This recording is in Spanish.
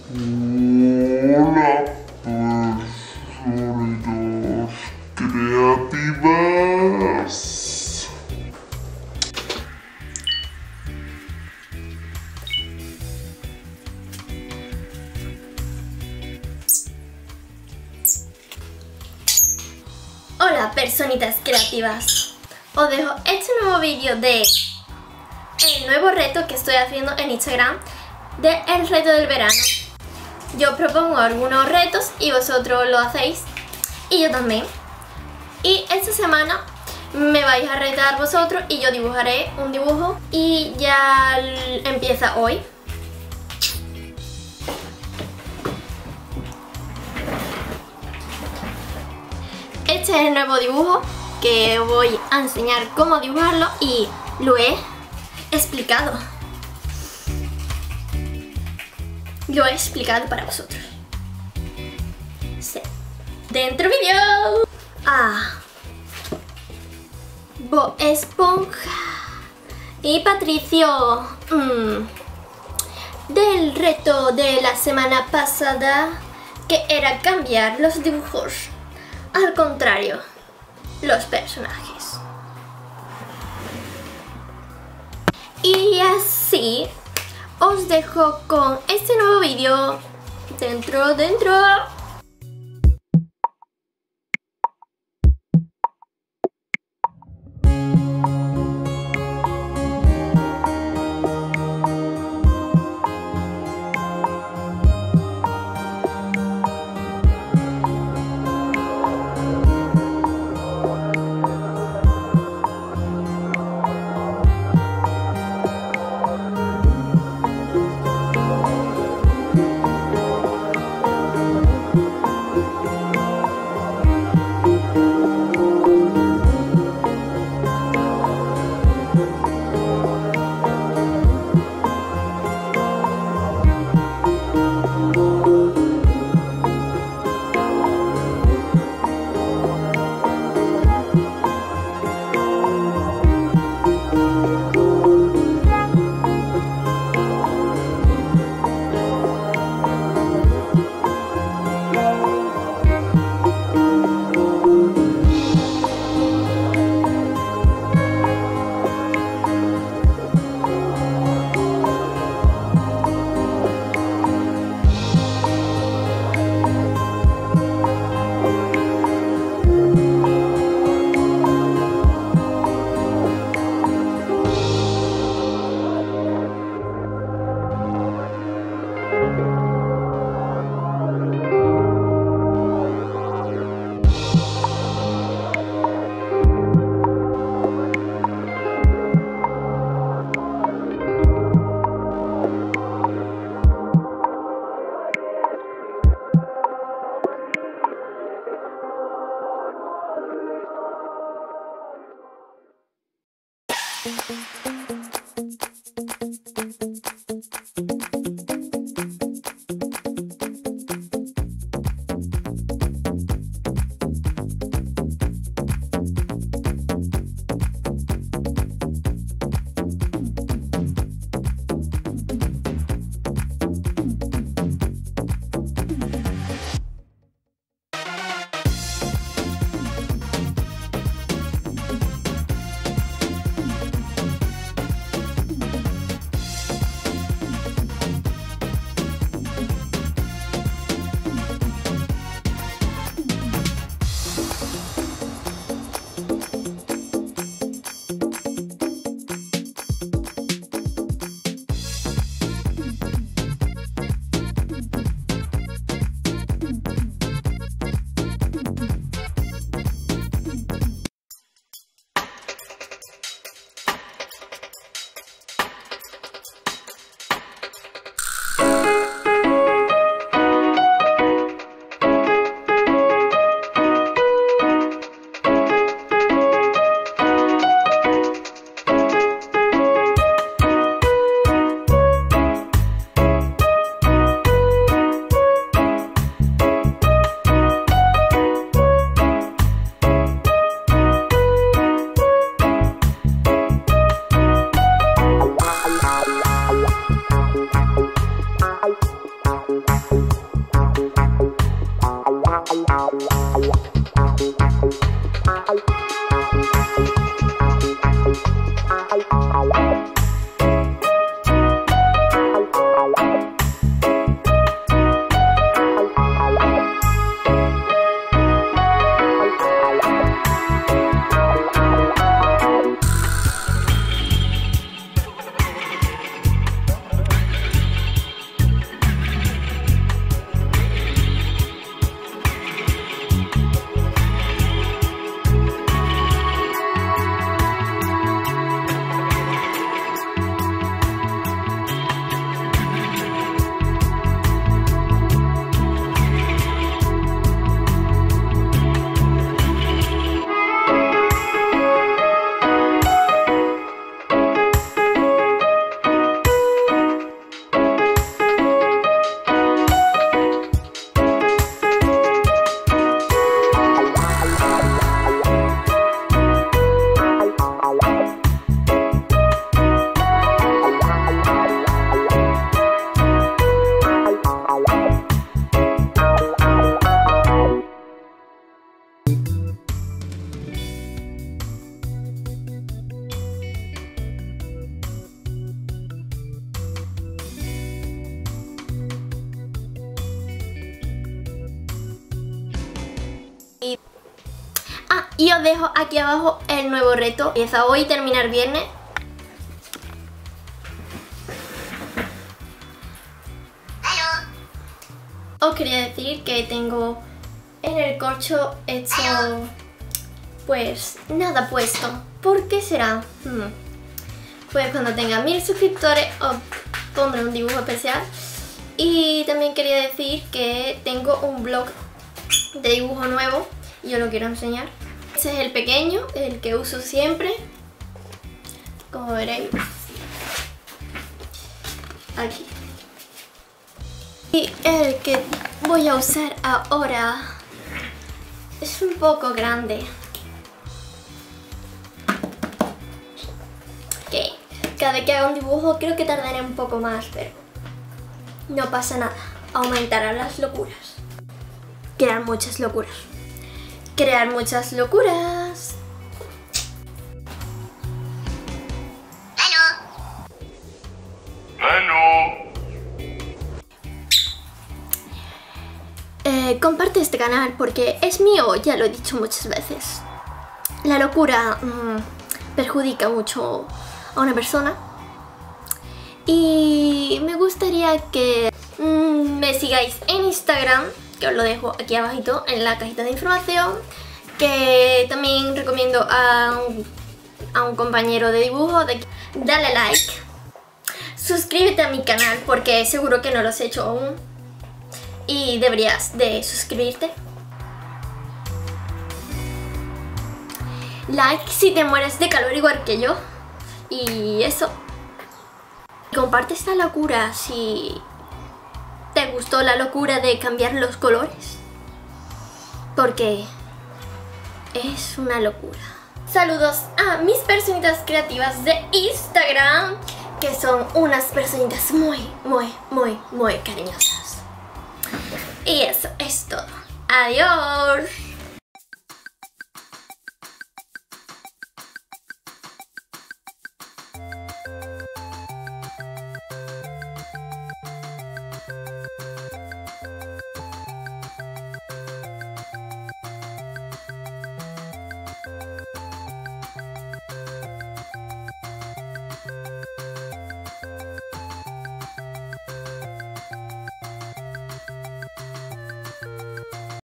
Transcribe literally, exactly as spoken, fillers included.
Hola, personitas creativas. Hola, personitas creativas. Os dejo este nuevo vídeo de el nuevo reto que estoy haciendo en Instagram de el reto del verano. Yo propongo algunos retos y vosotros lo hacéis y yo también. Y esta semana me vais a retar vosotros y yo dibujaré un dibujo y ya empieza hoy. Este es el nuevo dibujo que voy a enseñar cómo dibujarlo y lo he explicado. Lo he explicado para vosotros. Sí. Dentro vídeo. Ah. Bob Esponja y Patricio. Mm. Del reto de la semana pasada, que era cambiar los dibujos. Al contrario, los personajes. Y así os dejo con este nuevo vídeo. Dentro, dentro. Ah, y os dejo aquí abajo el nuevo reto. Empieza hoy y termina el viernes. Os quería decir que tengo en el corcho hecho pues nada puesto. ¿Por qué será? Hmm. Pues cuando tenga mil suscriptores os pondré un dibujo especial. Y también quería decir que tengo un blog de dibujo nuevo y os lo quiero enseñar. Este es el pequeño, el que uso siempre, como veréis aquí. Y el que voy a usar ahora es un poco grande. Okay. Cada vez que haga un dibujo creo que tardaré un poco más, pero no pasa nada. Aumentarán las locuras. Crear muchas locuras. Crear muchas locuras. Eh, comparte este canal porque es mío, ya lo he dicho muchas veces. La locura mmm, perjudica mucho a una persona. Y me gustaría que mmm, me sigáis en Instagram, que os lo dejo aquí abajito en la cajita de información. Que también recomiendo a un, a un compañero de dibujo de dale like. Suscríbete a mi canal porque seguro que no lo has hecho aún. Y deberías de suscribirte. Like si te mueres de calor igual que yo. Y eso. Comparte esta locura si te gustó la locura de cambiar los colores. Porque es una locura. Saludos a mis personitas creativas de Instagram, que son unas personitas muy, muy, muy, muy cariñosas. Y eso es todo. Adiós.